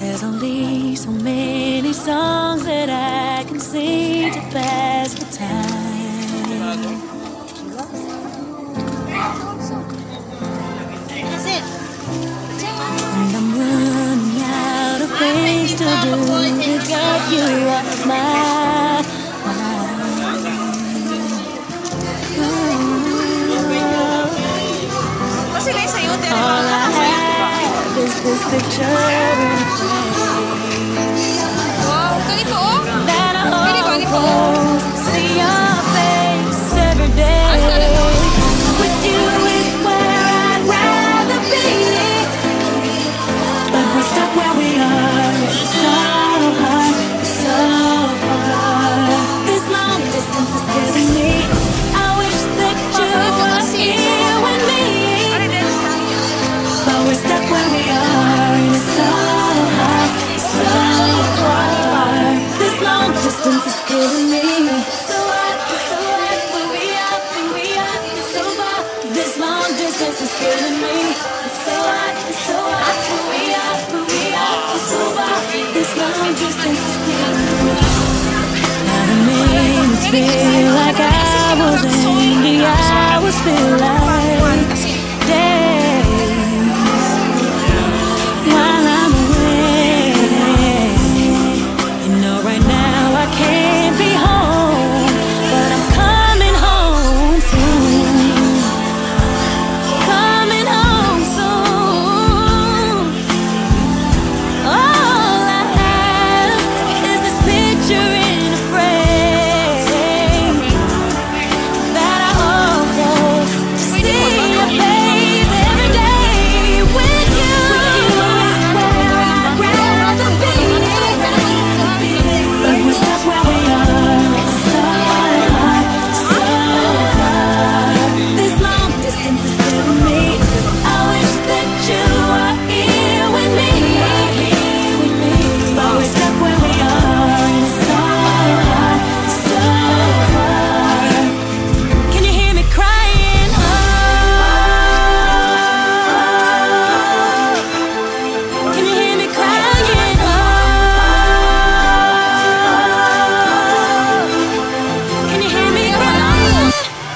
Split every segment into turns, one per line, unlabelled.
There's only so many songs that I can sing to pass the time. And I'm running out of things to do without you off my mind. All I have is this picture in a frame that I hold close to see your face every day. With you is where I'd rather be, but we're stuck where we are. It's so hard, it's so far. This long distance is killing me. I wish that you were here with me, but we're stuck where we are. It's so hard, it's so far. This long distance is killing me. So hard, where we are, it's so far. This long distance is killing me. It's so hard, where we are, it's so far. This long distance is killing me. Now the minutes feel like hours, and the hours feel like days while I'm away. You know, right now I can't be home, but I'm coming home soon. Coming home soon. All I have is this picture in a frame that I hold close to see your face every day. With you is where I'd rather be, but we're stuck where we are. It's so hard, so far. This long distance is killing me. I wish that you were here with me, but we're stuck where we are. It's so hard, so far. Can you hear me crying? Oh, can you hear me crying? Oh, can you hear me crying?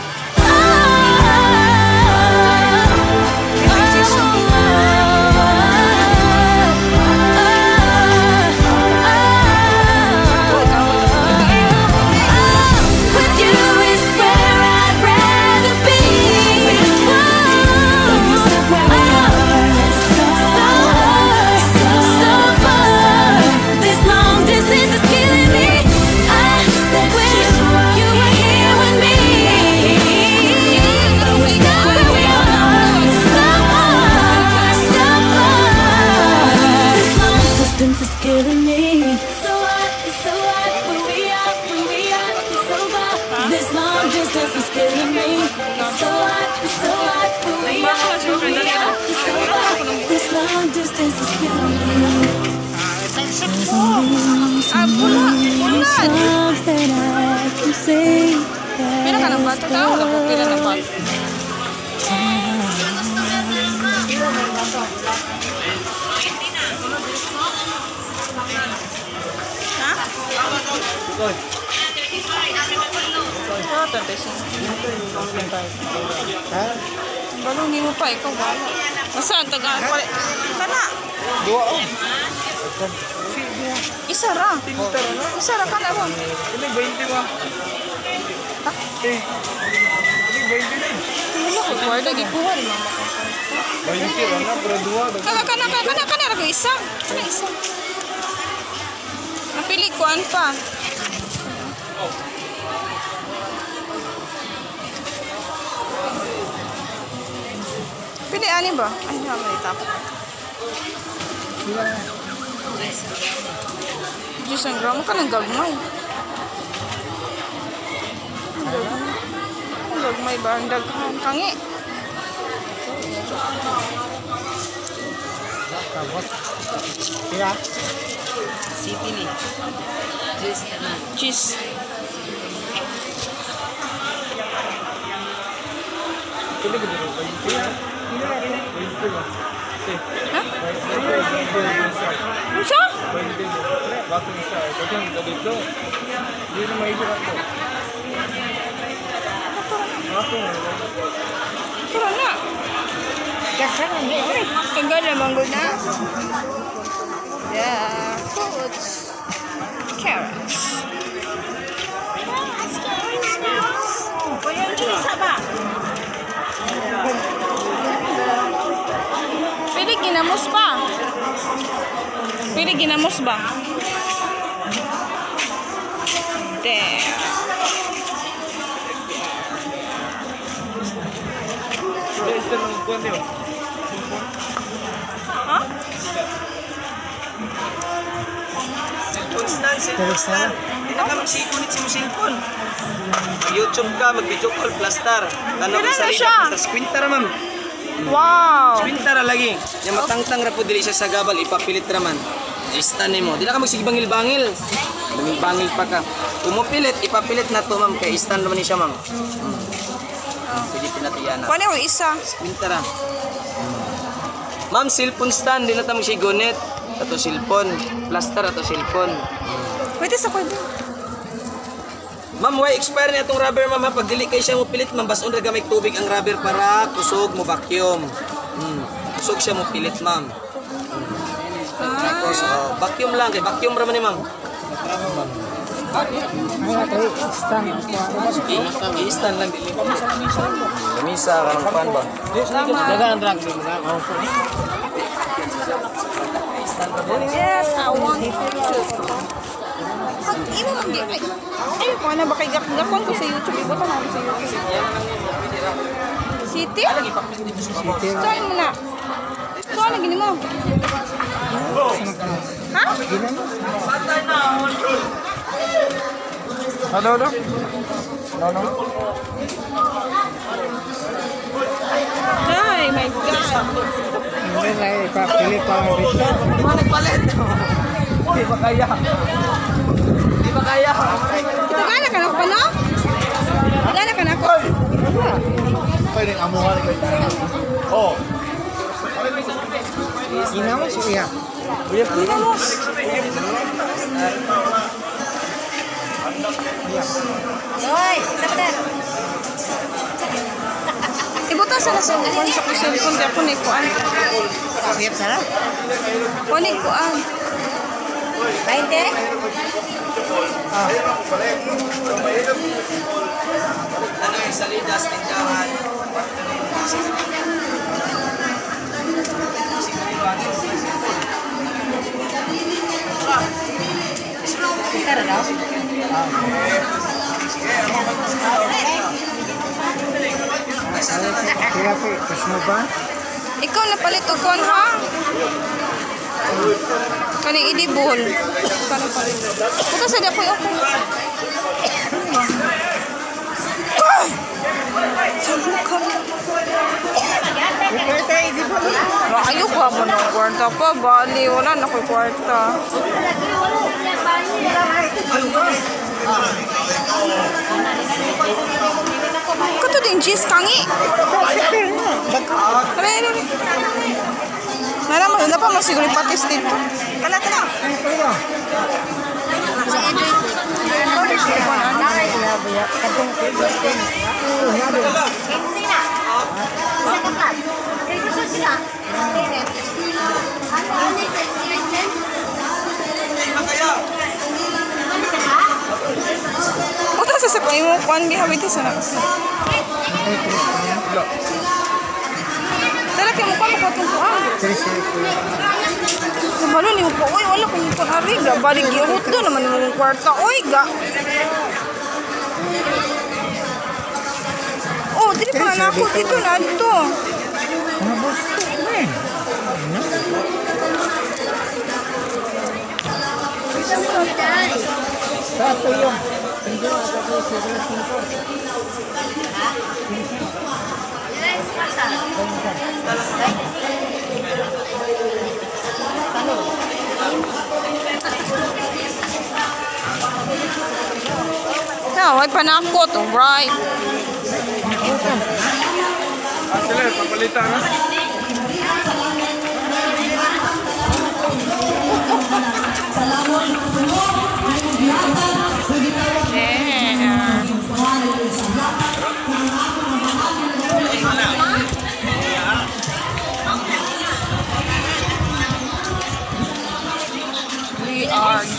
With you is where I'd rather be. But we're stuck where we are. So hard, so far. This long distance is killing me. I wish you were here with me, but we're stuck where we are. So hard, so far. This long distance is killing me. So hard, where we are, it's so far. This long distance is killing me. So hard, where we are, it's so far. This long distance is killing me. There's only so many songs that I can sing.
Pila ka ng bato ka? Wala ko pila ng bato. Ha? Ah, 35. Balungin mo pa, ikaw wala. Masaan? Tagaan pa. Kana?
Dua oh.
Isa ra. Isa ra ka na ron.
Ini 20 ba?
Ha?
Ini 20 na.
Wala ko. Guarda, gikuha rin mama ko.
20 ra na, pero dua.
Kana ra ko isa. Kana isa. Napili kuan pa. Pili ani ba? Ay, may tapos. Diyos ang gramo ka ng gagmay. Ang gagmay ba? Ang daghan. Kangi.
Kira?
City ni.
Cheese.
Ini bener. Ini.
Hah? Unsa?
Bakit siya? Kasi dito dito. Hindi na may isip ako. Ako na.
Tara na. Kagala manggo na. Yeah, fruits. Carrots. Pili ginamos pa. Pili ginamos ba? There.
Ito ng kuwan niyo.
Ha?
Cellphone. Hindi na ka magsikunit si cellphone. YouTube ka, mag-video call, plastar. Tanong
Kailan
sa
na
liga,
siya?
basta squintar ma'am.
Wow.
Squintar lagi. Yung matangtang ra po dili siya sa gabal, ipapilit raman. I-stand mo. Di na ka magsigibangil-bangil. Bangil pa ka. Kung mo pilit, ipapilit na to ma'am, kay i-stand naman ni siya ma'am. Pwede pinatiyan na.
Paano ko isa?
Squintar ra. Ma'am, cellphone stand, di na ta magsigunit. Ato cellphone, plastar ato cellphone.
Pwede sa ko.
Ma'am, why expire na itong rubber, ma'am? Pag dili kayo siya mo pilit, ma'am, bason ra gamay tubig ang rubber para kusog mo vacuum. Kusog siya mo pilit, ma'am. Tapos, vacuum lang, kay vacuum ra man ni ma'am. I-stand lang dili. Lamisa kanang pan ba?
Dagan drag din na.
Yes, I want to. Pag imo manggi ay ko na ba kay gakon ko sa YouTube, ibutan ako sa YouTube. City? Saan mo na? Saan lagi mo? Ha?
Ano?
Ay, my God.
Hindi na ipapilit pa ang dito.
Nagpalit. Di ba kaya?
Tagala ka na ko no? Tagala ka na ko.
Pwede amuhan ko. Oh. Ginamos iya.
Ginamos.
Hoy, sabadan.
Ibutan sa nasa kuan sa cellphone di ako ni kuan.
Siap salah.
Kunig kuan.
20.
Ano yung salidas, tindahan?
Cara daw.
Kaya po, kasmo ba?
Ikaw napalit og kuan ha? Kani idibol. Kana palit. Buta sa di ako okay. Ayaw ka mo ng kwarta pa, bali, wala na ko'y kwarta. Kato din cheese kangi. Kaya Nara pa masiguro patis dito. Kala ka na. Puta sa sa mo kuan gihawid sa na. Tara kay mo pa makatong kuan. Nabalo ni mo po, uy, wala kong kuan ari ga balik gihut do naman mo kwarta, uy ga. Oh, dili pa na ako dito na dito.
Satu yung.
Yeah, why panakot, right?
Sila, papalitan na.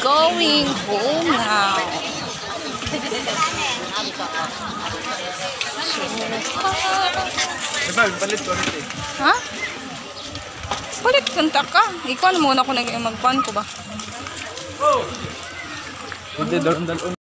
going home now.
Diba, palit ko ulit eh.
Ha? Balik kanta ka. Ikaw na muna ko nag-magpan ko ba?
Hindi, doon